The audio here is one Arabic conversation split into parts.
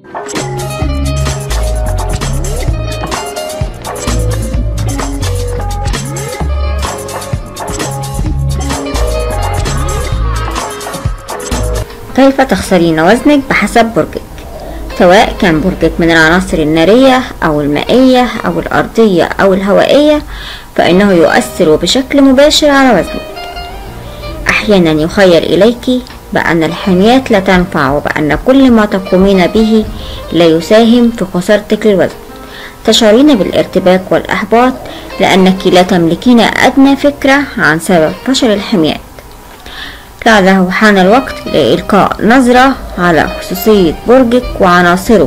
كيف تخسرين وزنك بحسب برجك؟ سواء كان برجك من العناصر النارية أو المائية أو الأرضية أو الهوائية، فإنه يؤثر بشكل مباشر على وزنك. أحيانا يخيل إليك بأن الحميات لا تنفع، وبأن كل ما تقومين به لا يساهم في خسارتك للوزن. تشعرين بالارتباك والإحباط لأنك لا تملكين أدنى فكرة عن سبب فشل الحميات. لعله حان الوقت لإلقاء نظرة على خصوصية برجك وعناصره،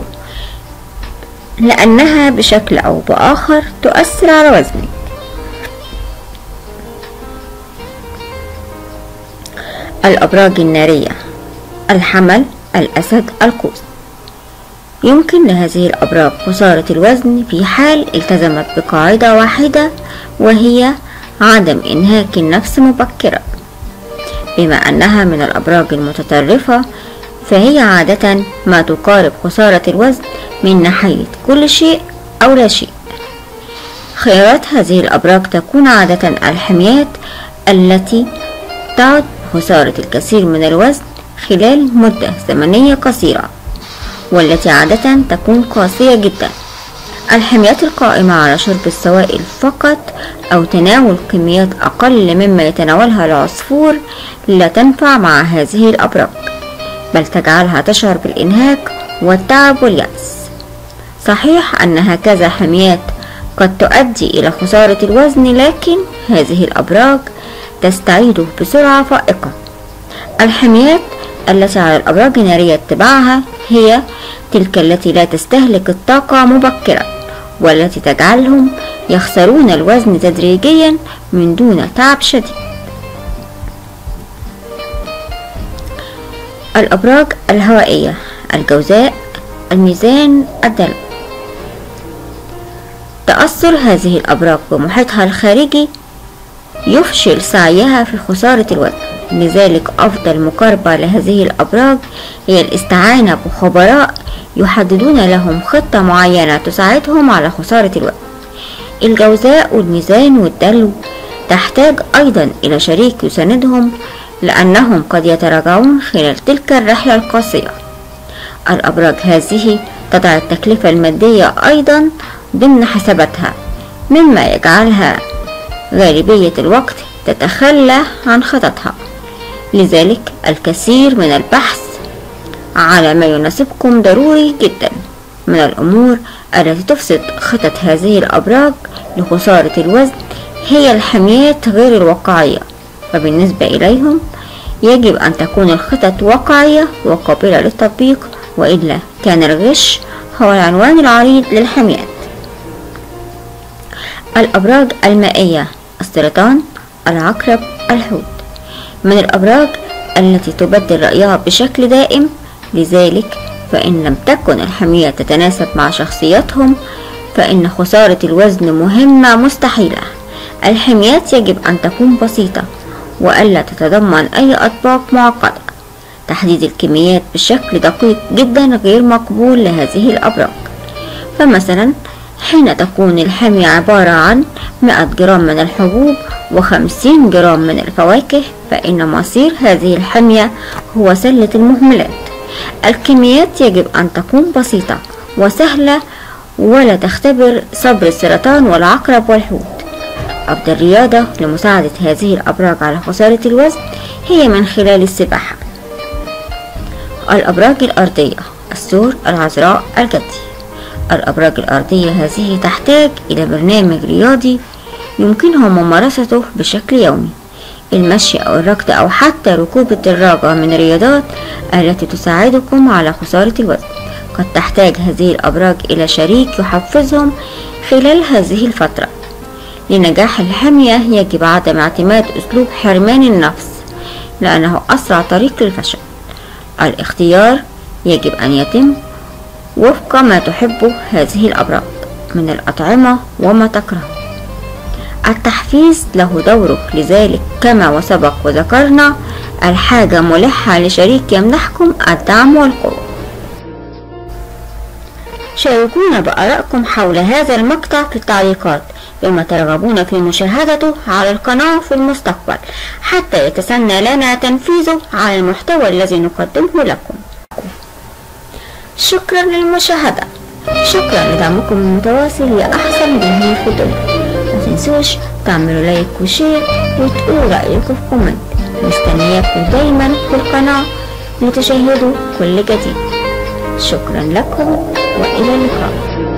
لأنها بشكل أو بآخر تؤثر على وزنك. الأبراج النارية: الحمل، الأسد، القوس. يمكن لهذه الأبراج خسارة الوزن في حال التزمت بقاعدة واحدة، وهي عدم إنهاك النفس مبكرا. بما أنها من الأبراج المتطرفة، فهي عادة ما تقارب خسارة الوزن من ناحية كل شيء أو لا شيء. خيارات هذه الأبراج تكون عادة الحميات التي تعد خسارة الكثير من الوزن خلال مدة زمنية قصيرة، والتي عادة تكون قاسية جدا. الحميات القائمة على شرب السوائل فقط أو تناول كميات أقل مما يتناولها العصفور لا تنفع مع هذه الأبراج، بل تجعلها تشعر بالإنهاك والتعب واليأس. صحيح أن هكذا حميات قد تؤدي إلى خسارة الوزن، لكن هذه الأبراج تستعيده بسرعة فائقة. الحميات التي على الأبراج النارية اتباعها هي تلك التي لا تستهلك الطاقة مبكرا، والتي تجعلهم يخسرون الوزن تدريجيا من دون تعب شديد. الأبراج الهوائية: الجوزاء، الميزان، الدلو. تأثر هذه الأبراج بمحيطها الخارجي يفشل سعيها في خسارة الوزن، لذلك أفضل مقاربة لهذه الأبراج هي الاستعانة بخبراء يحددون لهم خطة معينة تساعدهم على خسارة الوزن. الجوزاء والميزان والدلو تحتاج أيضا إلى شريك يساندهم، لأنهم قد يتراجعون خلال تلك الرحلة القاسية. الأبراج هذه تضع التكلفة المادية أيضا ضمن حساباتها، مما يجعلها غالبية الوقت تتخلى عن خططها. لذلك الكثير من البحث على ما يناسبكم ضروري جدا. من الأمور التي تفسد خطط هذه الأبراج لخسارة الوزن هي الحميات غير الواقعية، فبالنسبة إليهم يجب أن تكون الخطط واقعية وقابلة للتطبيق، وإلا كان الغش هو العنوان العريض للحميات. الأبراج المائية: السرطان، العقرب، الحوت. من الأبراج التي تبدل رأيها بشكل دائم، لذلك فإن لم تكن الحميات تتناسب مع شخصيتهم فإن خسارة الوزن مهمة مستحيلة. الحميات يجب أن تكون بسيطة وألا تتضمن أي أطباق معقدة. تحديد الكميات بشكل دقيق جدا غير مقبول لهذه الأبراج. فمثلا حين تكون الحمية عبارة عن 100 جرام من الحبوب و50 جرام من الفواكه، فإن مصير هذه الحمية هو سلة المهملات. الكميات يجب أن تكون بسيطة وسهلة ولا تختبر صبر السرطان والعقرب والحوت. أفضل رياضة لمساعدة هذه الأبراج على خسارة الوزن هي من خلال السباحة. الأبراج الأرضية: الثور، العذراء، الجدي. الأبراج الأرضية هذه تحتاج إلى برنامج رياضي يمكنه ممارسته بشكل يومي. المشي أو الركض أو حتى ركوب الدراجة من الرياضات التي تساعدكم على خسارة الوزن. قد تحتاج هذه الأبراج إلى شريك يحفزهم خلال هذه الفترة. لنجاح الحمية يجب عدم اعتماد أسلوب حرمان النفس، لأنه أسرع طريق للفشل. الاختيار يجب أن يتم وفق ما تحبه هذه الأبراج من الأطعمة وما تكره. التحفيز له دوره، لذلك كما وسبق وذكرنا الحاجة ملحة لشريك يمنحكم الدعم والقوة. شاركونا بآرائكم حول هذا المقطع في التعليقات، بما ترغبون في مشاهدته على القناة في المستقبل حتى يتسنى لنا تنفيذه على المحتوى الذي نقدمه لكم. شكرا للمشاهدة. شكرا لدعمكم المتواصل لأحسن جمهور في الدنيا. متنسوش تعملوا لايك وشير وتقولوا رأيكم في كومنت. مستنياكم دايما في القناة لتشاهدوا كل جديد. شكرا لكم وإلى اللقاء.